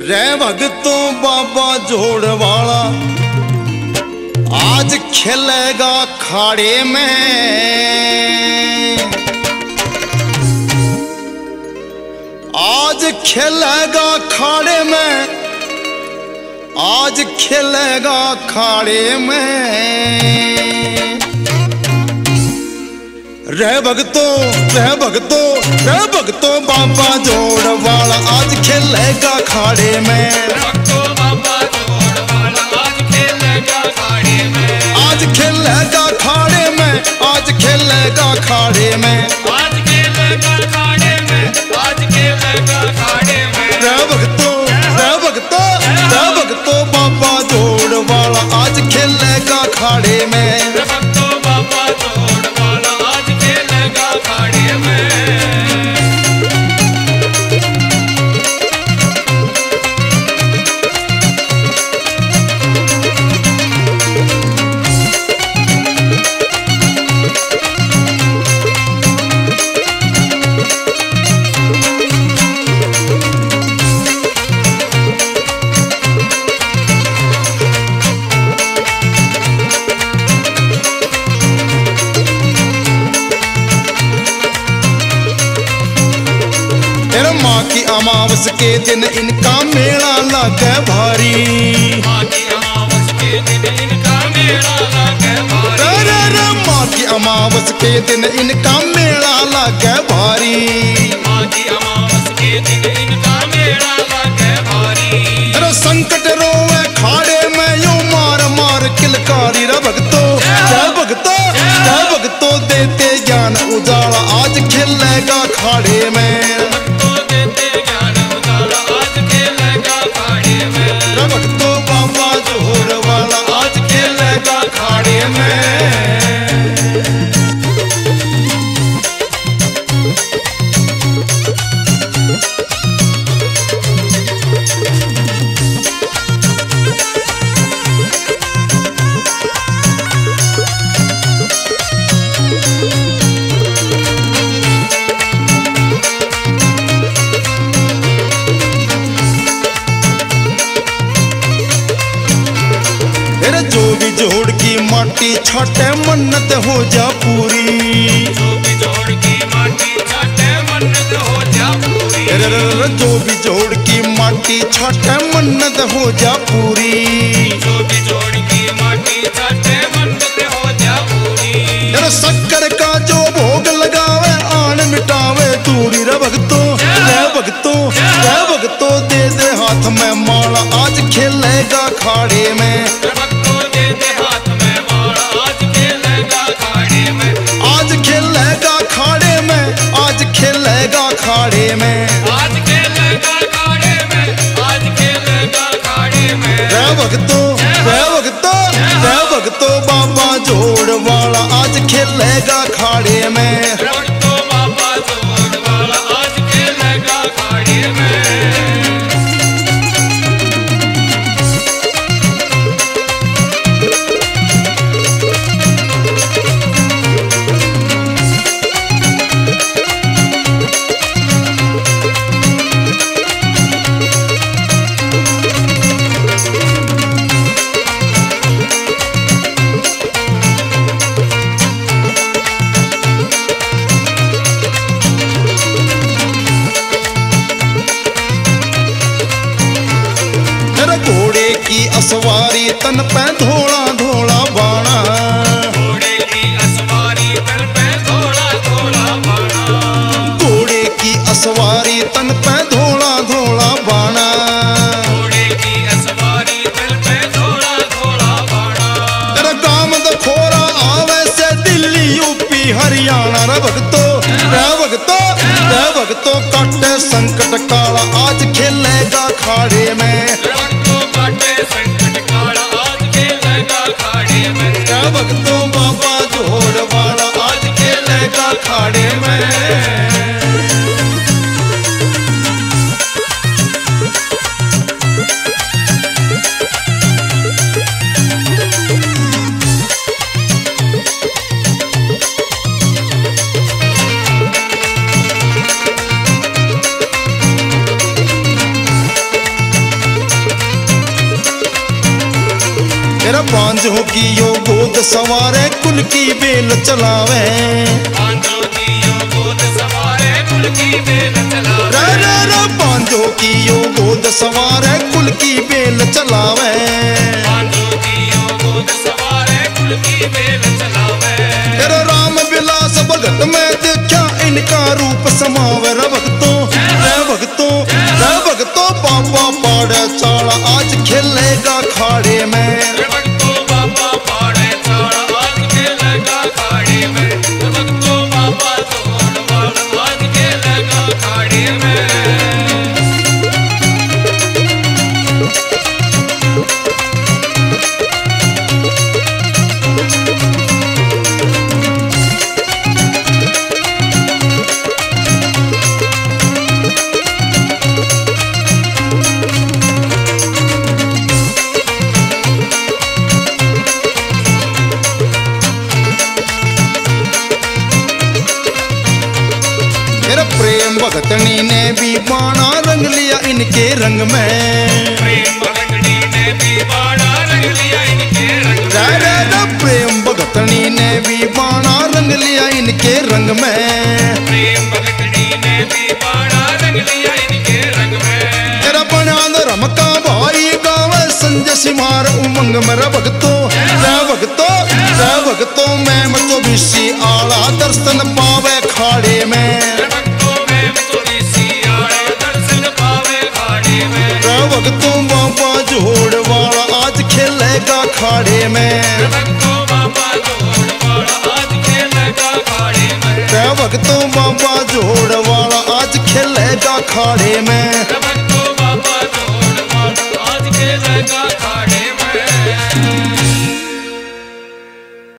रे भगतों बाबा जोड़ वाला आज खेलेगा खाड़े में, आज खेलेगा खाड़े में, आज खेलेगा खाड़े में। रे भगतों रे भगतों रे भगतों बाबा जोड़ वाला आज खेलेगा खाड़े में, बाबा जोड़ वाला आज खेलेगा खाड़े में, आज खेलेगा खाड़े में, आज खेलेगा खाड़े में, आज खेलेगा खाड़े में, आज खेलेगा खाड़े में। रे भगतों रे भगतों रे भगतों बाबा जोड़ वाला आज खेलेगा खाड़े में, भक्तों बाबा जोड़ वाला आज खेलेगा खाड़े में। माँ की अमावस के दिन इनका मेला लगे भारी, माँ की अमावस के दिन इनका मेला लगे भारी, रे माँ की अमावस के दिन इनका मेला लगे भारी, माँ की अमावस के दिन इनका मेला लगे भारी। अरे संकट रोवे खाड़े में यूं मार मार किलकारी। रे भगतों जय भगतों जय भगतों देते ज्ञान उजाला आज खेलेगा खाड़े में, भगतों बाबा जोड़ वाला आज खेलेगा खाड़े में। जो भी जोड़ की माटी छाटे मन्नत हो जा पूरी, जो भी जोड़ की माटी छाटे मन्नत हो जा पूरी, जो भी जोड़ की माटी छाटे मन्नत हो जा पूरी, जो भी जोड़ की माटी छाटे मन्नत हो जा पूरी। शक्कर का जो भोग लगावे आन मिटावे दूरी। रे भगतों रे भगतों रे भगतों दे दे हाथ में माला आज खेलेगा खाड़े में, आज खेलेगा खाड़े में, आज खेलेगा खाड़े में, आज खेलेगा खाड़े में, आज खेलेगा खाड़े में। रे भगतों रे भगतों रे भगतों बाबा जोड़ वाला आज खेलेगा खाड़े में, भक्तों बाबा जोड़ वाला आज खेलेगा खाड़े में। घोड़े की असवारी तन पे धोला धोला बाणा, घोड़े की असवारी तन पे धोला धोला बाणा, घोड़े की असवारी तन पे धोला धोला बाणा, घोड़े की असवारी तन पे धोला धोला बाणा। तेरा काम दखोरा आवे से दिल्ली यूपी हरियाणा। रे भगतों रे भगतों रे भगतों काटे संकट काला आज खेलेगा खाड़े में, संकट काला आज खेलेगा खाड़े में। भक्तों बाबा जोड़ वाला आज खेलेगा खाड़े में। बांझो की यो गोद सवारे कुल की बेल चलावे बांझो की यो गोद सवारे कुल की बेल चलावे बांझो की यो गोद सवारे कुल की बेल चलावे बांझो की यो गोद सवारे कुल की बेल चलावे तेरा राम विलास भगत में देखा इनका रूप समावे रे भक्तों बाबा पाड़े चाड़ा आज खेलेगा खाड़े में भक्तों बाबा पाड़े चाड़ा आज खेलेगा खाड़े में भक्तों बाबा जोड़ वाला आज खेलेगा खाड़े में प्रेम भगतनी ने भी बाणा रंग लिया इनके रंग में प्रेम भगतनी ने भी बाणा रंग लिया इनके रंग में प्रेम भगतनी ने भी बाणा रंग लिया इनके रंग में प्रेम भगतनी ने भी बाणा रंग लिया इनके रंग में तेरा बना रमका भाई गावे संजय सिमार उमंग मेरा भगतों मैं मचो बिसी आला दर्शन पावे खाड़े में भक्तों बाबा जोड़ वाला आज खेलेगा खाड़े में भक्तों बाबा जोड़ वाला आज खेलेगा खाड़े में भक्तों बाबा जोड़ वाला आज खेलेगा खाड़े में।